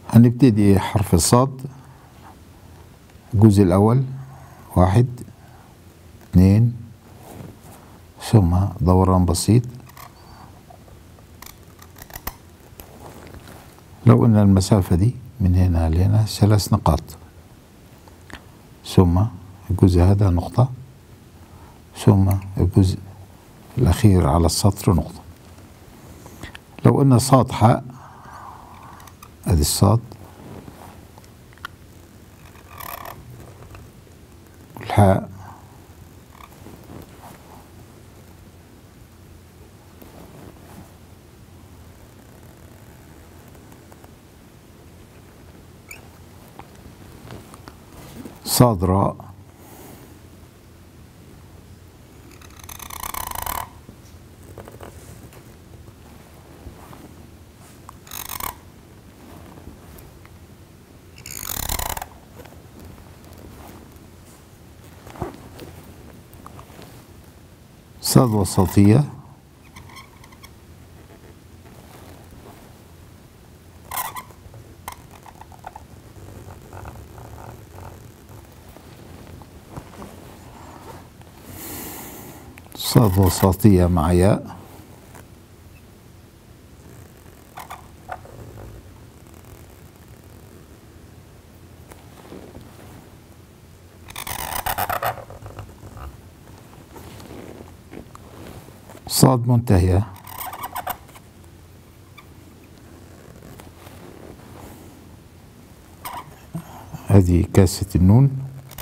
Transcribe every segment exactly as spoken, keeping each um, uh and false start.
هنبتدي حرف الصاد الجزء الأول، واحد اتنين ثم دوران بسيط. لو قلنا المسافة دي من هنا لهنا ثلاث نقاط، ثم الجزء هذا نقطة، ثم الجزء الأخير على السطر نقطة. لو قلنا صاد حاء، ادي الصاد والحاء صاد راء صاد وسطية صاد وسطية مع ياء صاد منتهية هذه كاسة النون.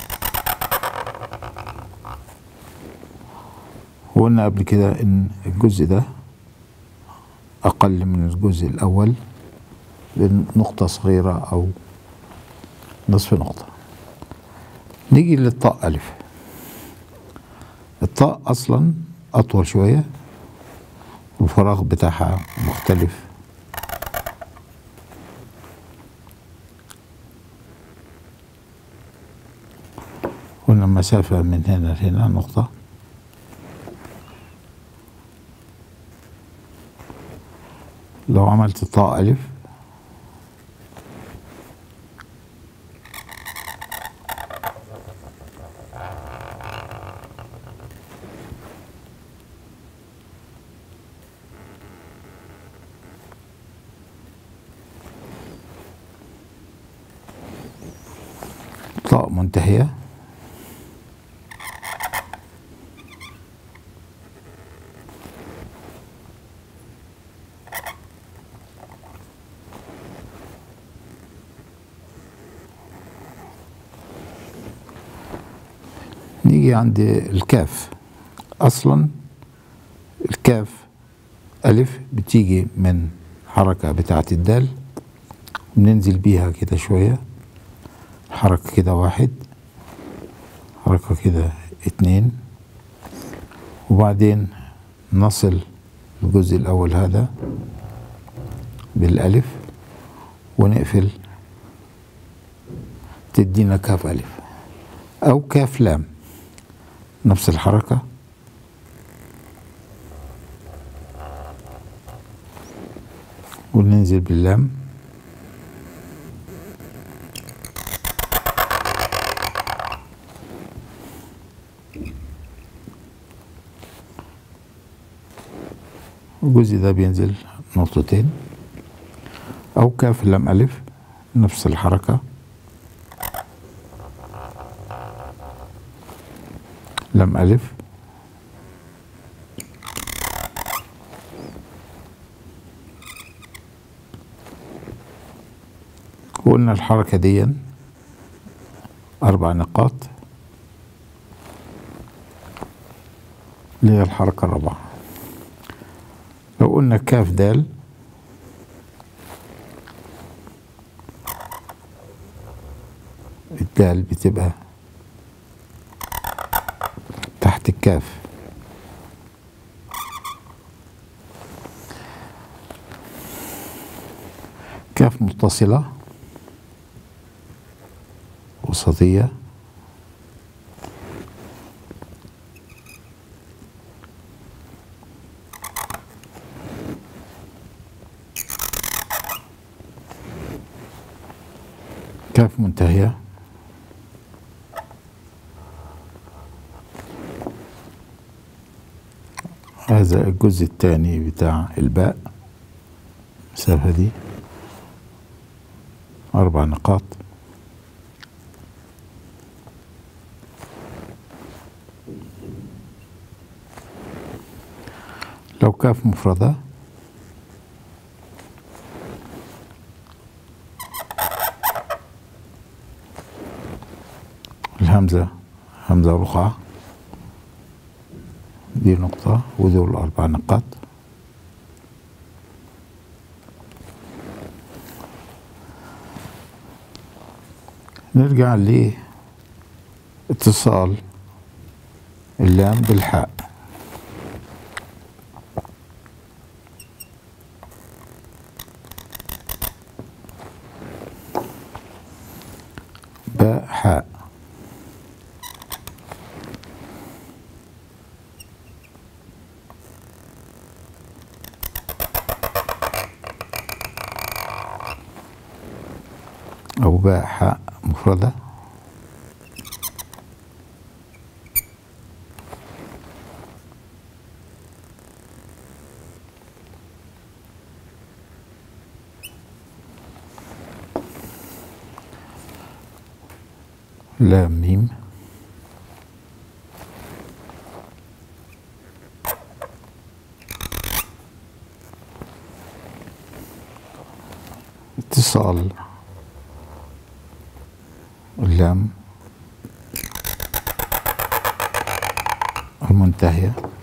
وقلنا قبل كده ان الجزء ده اقل من الجزء الاول بنقطة صغيرة او نصف نقطة. نيجي للطاء الف. الطاء اصلا اطول شوية والفراغ بتاعها مختلف. قلنا المسافة من هنا لهنا نقطة. لو عملت طاء ألف طاء منتهية نيجي عند الكاف. اصلا الكاف الف بتيجي من حركة بتاعة الدال، بننزل بيها كده شوية، حركة كده واحد، حركة كده اتنين، وبعدين نصل الجزء الاول هذا بالالف ونقفل، تدينا كاف الف او كاف لام، نفس الحركة. وننزل باللام الجزء ده بينزل نقطتين، او كاف لام الف نفس الحركة، لام ألف وقلنا الحركة دي أربع نقاط اللي هي الحركة الرابعة. لو قلنا كاف دال الدال بتبقى تحت الكاف. كاف متصلة وسطية المنتهية. هذا الجزء الثاني بتاع الباء، المسافة دي أربع نقاط. لو كاف مفردة الهمزة همزة رقعة، دي نقطة ودول أربع نقاط. نرجع لاتصال اللام بالحاء. باء حاء، أو باء حاء مفردة. لام ميم، اتصال اللام المنتهية.